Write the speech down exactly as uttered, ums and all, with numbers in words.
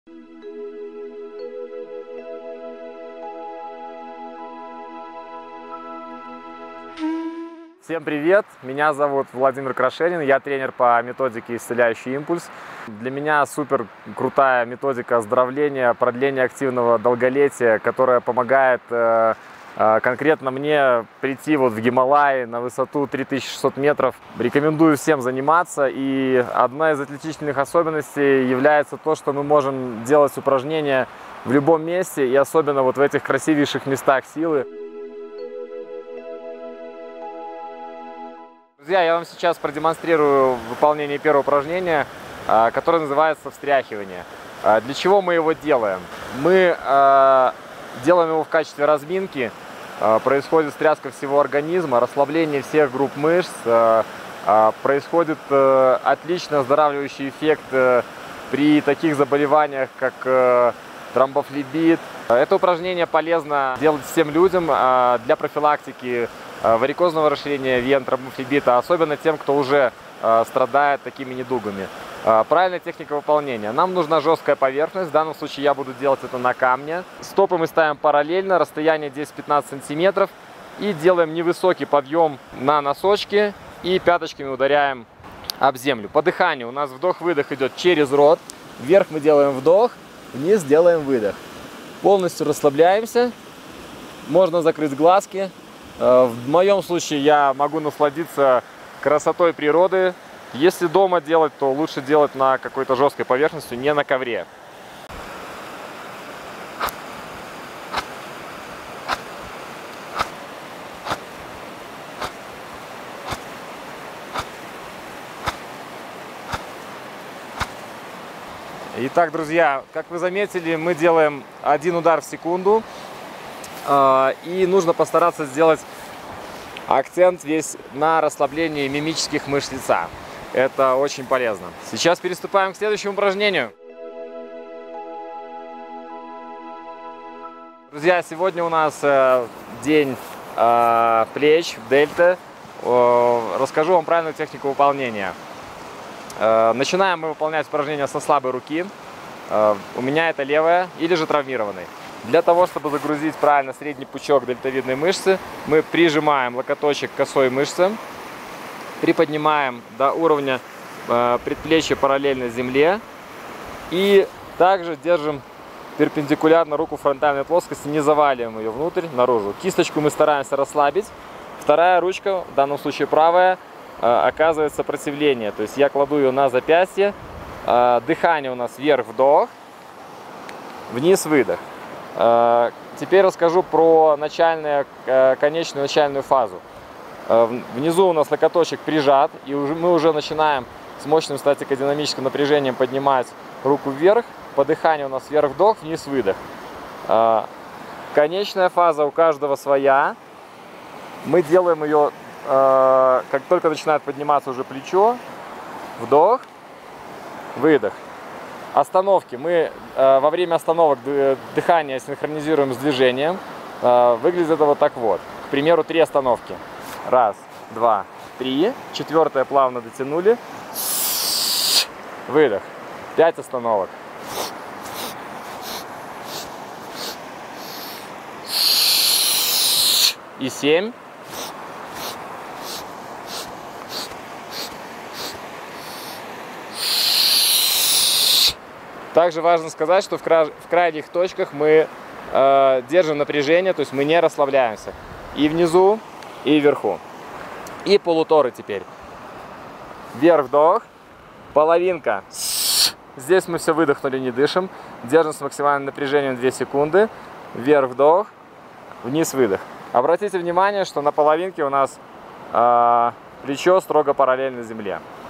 Всем привет! Меня зовут Владимир Крашенин, я тренер по методике «Исцеляющий импульс». Для меня супер крутая методика оздоровления, продления активного долголетия, которая помогает э, э, конкретно мне прийти вот в Гималаи на высоту три тысячи шестьсот метров. Рекомендую всем заниматься, и одна из отличительных особенностей является то, что мы можем делать упражнения в любом месте, и особенно вот в этих красивейших местах силы. Друзья, я вам сейчас продемонстрирую выполнение первого упражнения, которое называется встряхивание. Для чего мы его делаем? Мы делаем его в качестве разминки. Происходит встряска всего организма, расслабление всех групп мышц. Происходит отлично оздоравливающий эффект при таких заболеваниях, как тромбофлебит. Это упражнение полезно делать всем людям для профилактики варикозного расширения вен, тромбофлебита, особенно тем, кто уже э, страдает такими недугами. Э, правильная техника выполнения. Нам нужна жесткая поверхность, в данном случае я буду делать это на камне. Стопы мы ставим параллельно, расстояние десять-пятнадцать сантиметров, и делаем невысокий подъем на носочки и пяточками ударяем об землю. По дыханию у нас вдох-выдох идет через рот, вверх мы делаем вдох, вниз делаем выдох. Полностью расслабляемся, можно закрыть глазки. В моем случае я могу насладиться красотой природы. Если дома делать, то лучше делать на какой-то жесткой поверхности, не на ковре. Итак, друзья, как вы заметили, мы делаем один удар в секунду. И нужно постараться сделать акцент весь на расслаблении мимических мышц лица. Это очень полезно. Сейчас переступаем к следующему упражнению. Друзья, сегодня у нас день плеч, дельта. Расскажу вам правильную технику выполнения. Начинаем мы выполнять упражнения со слабой руки. У меня это левая или же травмированной. Для того, чтобы загрузить правильно средний пучок дельтовидной мышцы, мы прижимаем локоточек к косой мышце, приподнимаем до уровня э, предплечья параллельно земле и также держим перпендикулярно руку фронтальной плоскости, не заваливаем ее внутрь, наружу. Кисточку мы стараемся расслабить. Вторая ручка, в данном случае правая, э, оказывает сопротивление. То есть я кладу ее на запястье. Э, дыхание у нас вверх-вдох, вниз-выдох. Теперь расскажу про начальную, конечную начальную фазу. Внизу у нас локоточек прижат, и уже, мы уже начинаем с мощным статико-динамическим напряжением поднимать руку вверх. По дыханию у нас вверх-вдох, вниз-выдох. Конечная фаза у каждого своя. Мы делаем ее, как только начинает подниматься уже плечо. Вдох, выдох. Остановки. Мы э, во время остановок дыхание синхронизируем с движением. Э, выглядит это вот так вот. К примеру, три остановки. Раз, два, три. Четвертое плавно дотянули. Выдох. Пять остановок. И семь. Также важно сказать, что в, кра... в крайних точках мы э, держим напряжение, то есть мы не расслабляемся. И внизу, и вверху. И полуторы теперь. Вверх-вдох, половинка. Здесь мы все выдохнули, не дышим. Держим с максимальным напряжением две секунды. Вверх-вдох, вниз-выдох. Обратите внимание, что на половинке у нас э, плечо строго параллельно земле.